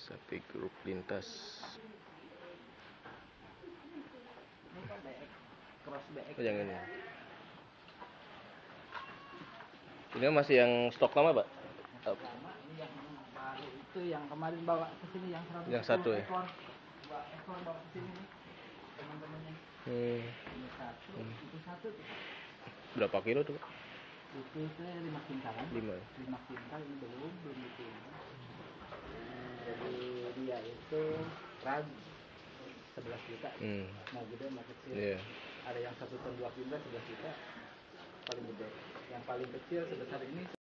Sapi grup lintas. Cross BX. Oh, yang ini. Ini masih yang stok lama, Pak? Lama ini yang baru itu yang kemarin bawa ke sini yang 110 Yang satu ya? ekor. 2 ekor bawa ke sini nih teman-temannya. Ini satu, itu satu tuh. Berapa kilo tuh, Pak? Itu saya 5 kintalan. 5 kintal ini belum ditimbang. Jadi dia itu rag 11 juta. Mau gede mau kecil. Yeah. Ada yang 1 ton 2 kintal 11 juta paling gede. Yang paling kecil sebesar ini